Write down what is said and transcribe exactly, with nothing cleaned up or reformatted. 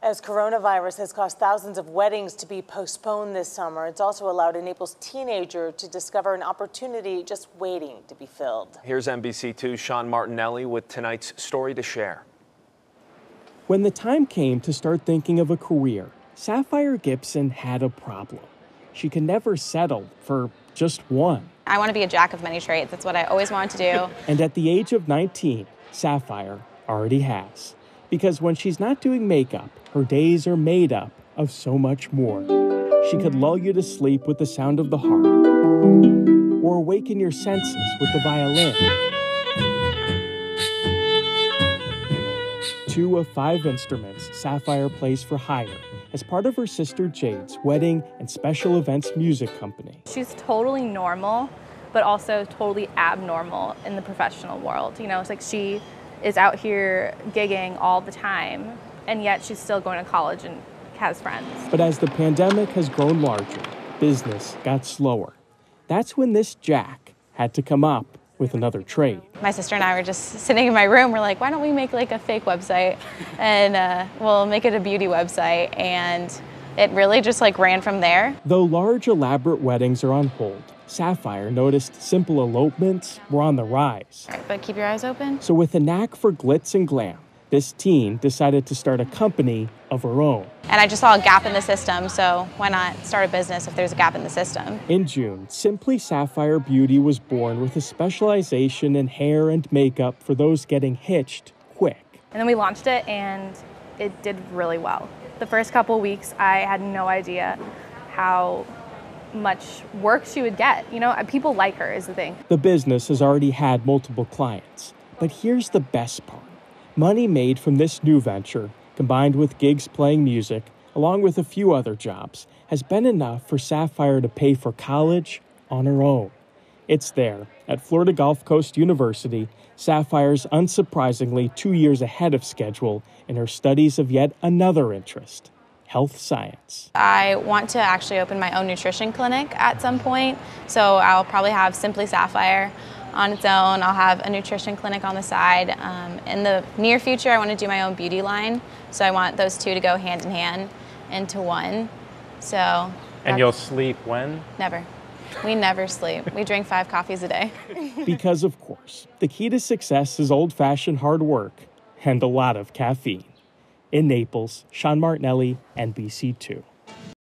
As coronavirus has caused thousands of weddings to be postponed this summer, it's also allowed a Naples teenager to discover an opportunity just waiting to be filled. Here's N B C two's Sean Martinelli with tonight's story to share. When the time came to start thinking of a career, Sapphire Gibson had a problem. She could never settle for just one. I want to be a jack of many trades. That's what I always wanted to do. And at the age of nineteen, Sapphire already has. Because when she's not doing makeup, her days are made up of so much more. She could lull you to sleep with the sound of the harp, or awaken your senses with the violin. Two of five instruments Sapphire plays for hire as part of her sister Jade's wedding and special events music company. She's totally normal, but also totally abnormal in the professional world. You know, it's like she is out here gigging all the time, and yet she's still going to college and has friends. But as the pandemic has grown larger, business got slower. That's when this Jack had to come up with another trade. My sister and I were just sitting in my room. We're like, why don't we make like a fake website and uh, we'll make it a beauty website. And it really just like ran from there. Though large elaborate weddings are on hold, Sapphire noticed simple elopements were on the rise. All right, but keep your eyes open. So with a knack for glitz and glam, this teen decided to start a company of her own. And I just saw a gap in the system, so why not start a business if there's a gap in the system? In June, Simply Sapphire Beauty was born with a specialization in hair and makeup for those getting hitched quick. And then we launched it, and it did really well. The first couple weeks, I had no idea how much work she would get. You know, people like her is the thing. The business has already had multiple clients, but here's the best part. Money made from this new venture, combined with gigs playing music, along with a few other jobs, has been enough for Sapphire to pay for college on her own. It's there, at Florida Gulf Coast University, Sapphire's unsurprisingly two years ahead of schedule in her studies of yet another interest, health science. I want to actually open my own nutrition clinic at some point, so I'll probably have Simply Sapphire on its own. I'll have a nutrition clinic on the side. Um, in the near future, I want to do my own beauty line, so I want those two to go hand in hand into one. So. And you'll sleep when? Never. We never sleep. We drink five coffees a day. Because, of course, the key to success is old-fashioned hard work and a lot of caffeine. In Naples, Sean Martinelli, N B C two.